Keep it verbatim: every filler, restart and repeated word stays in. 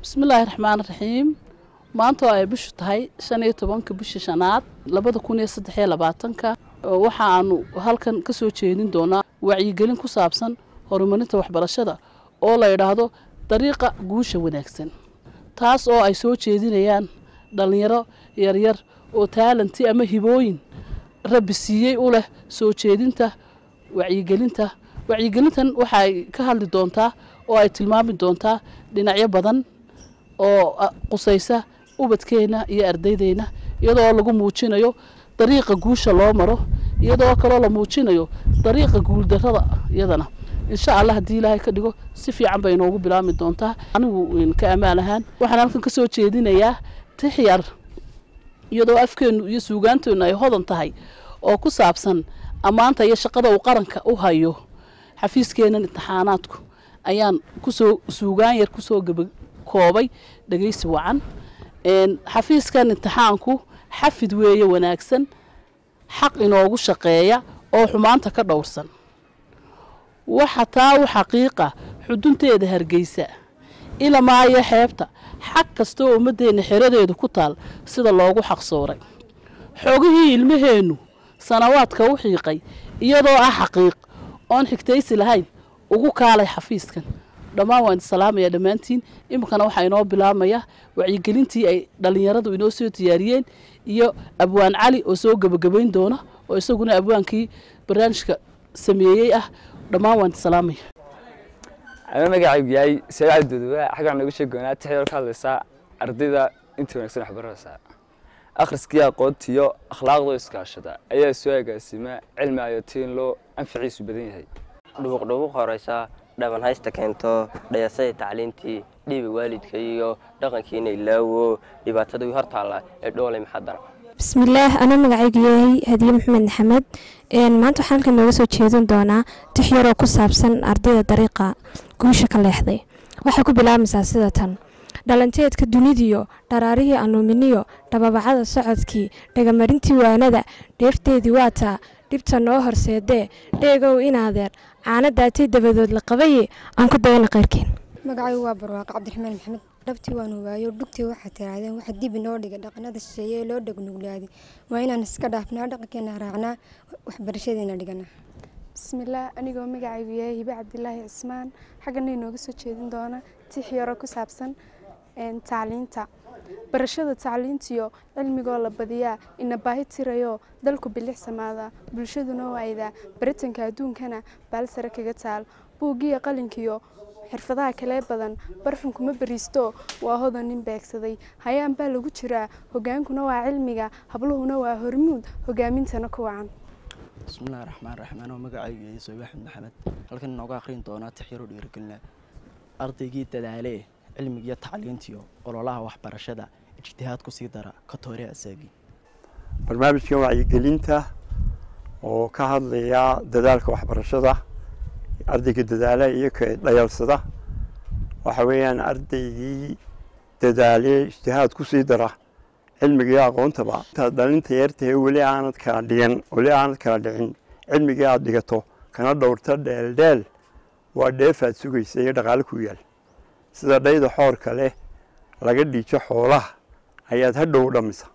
بسم الله الرحمن الرحيم maanta ay bishu tahay shan iyo tobanka bisha shanaad labada kun iyo saddex iyo labaatanka waxaanu halkan ka soo jeedin doonaa wacyigelin ku saabsan horumarinta waxbarashada oo la yiraahdo dariiqa guusha wanaagsan taas oo ay soo jeedinayaan dhalinyaro yar yar oo talenti ama hibooyin rabbi siiyay u leh soo jeedinta wacyigelinta wacyigelintan waxay ka hadli doontaa oo ay tilmaami doontaa dhinacyo badan oo qusaysa ubadkeena iyo ardaydeena iyadoo lagu muujinayo dariiqa guusha loo maro iyadoo kale la muujinayo dariiqa guul darrada iyadana insha Allah hadii Ilaahay ka dhigo si fiican bay inoogu bilaami doontaa anigu ka amaan ahaan waxaan halkan ka soo jeedinayaa tixyar iyadoo afkeenu iyo suugaanteenu ay hodan tahay oo ku saabsan amaanta iyo shaqada uu qaranka u hayo xafiiskeena imtixaanaadku ayaan ku soo suugaan yar ku soo gabay koobay dhageysi wacan een xafiiskan imtixaanku xafid weeye wanaagsan xaq inoogu shaqeeya oo xumaanta ka dhowrsan waxa taa u xaqiiqa xudunteeda hargeysa ila maayo xeebta xaq kasto oo umadeena xiradeedu ku taal sida loogu xaqsooray xogihii ilmaheenu sanawaadka u xiiqay iyadoo ah xaqiiq oon xigtaysi lahayn ugu kaalay xafiiskan dhamaan waan salaamaya dhamaantiin imkana waxa inoo bilaabmaya wacyigelintii ay dhalinyaradu inoo soo diyaariyeen iyo abwaan cali oo soo gabagabayn doona oo isaguna abwaankii barnaamijka sameeyay ah dhamaan waan salaamaya ana magacaygu yahay Saacid Duduwa xagan nagu sheegoonaa tixyar ka hadlaysa ardayda inta wanaagsan waxbarashada akhriskii aqoontiyo akhlaaqda iskaashada ayaa soo agaasima cilmi ayatiin loo anficiisu badan yahay dhuuq dhuuq horeysa dhaban haysta keento dhayasay tacliintii dhibi waalidka iyo dhaqankiina ilaawo dhibaatada hor taala ee dhoolay maxadar bismillaah ana magacaygu yahay Hadiye Maxamed Maxamed een maanta waxaan halkan nooga soo jeedin doonaa tixyar oo ku saabsan ardayda dariiqa guusha ka leexday waxa ku bilaabmaysaa sida tan dhalanteedka dunidiyo dharaarihii anuuminiyo dhababacada socodkii dhagamarintii waanada dheefteedii waata dhibta noo horseedee dheegow inaadeer caana daatay dabadood la qabay aan ku dayna qayrkeen magacaygu waa Barwaaqo Cabdiraxmaan Maxamed dhabtii waan waayo dhugtii waxa tiraadeen waxa dib inoo dhiga dhaqanada shisheeye loo dhagnuglaadi waa inaan iska dhaafnaa dhaqankeena raacnaa waxbarashadeena dhigana bismillaah anigoo magacaygu yahay Hiba Cabdilaahi Cismaan xagan inooga soo jeedin doona tixyaro ku saabsan een tacliinta barashada tacliintiyo cilmiga la badiyaa in baahi tirayo dalku bilixsamaada bulshaduna waayda baritanka adduunkana bal sare kaga taal buugiga qalinkiyo xirfadaha kale badan barfanku ma bariisto waa hodan nin beegsaday hayaan baa lagu jiraa hogaankuna waa cilmiga habluhuna waa hormuud hogaamintana ku wacan bismillaahir rahmaanir rahiim oo magacaygu yahay Soobax Maxamed halkan nooga akhrin doona tixyaro dhiirigelina ardaygii dadaalay cilmiga iyo tacliintiyo ololaha waxbarashada ijtihaad ku sii dara ka toore asaagi barnaamijka wacyigelinta oo ka hadlaya dadaalka waxbarashada ardayga dadaala iyo ka dhayalsada waxa weeyaan ardaygii dadaalay ijtihaad ku sii dara cilmiga iyo aqoontaba dhalinta yartay wali aanad kala dhigan wali aanad kala dhicin cilmiga aad dhigato kana dhowrta dheel dheel waa dheefaad sugaysa iyo dhaqaale ku yaal sida dhayda xoorka leh laga dhiijo xoolaha ayaad hadhow dhamisa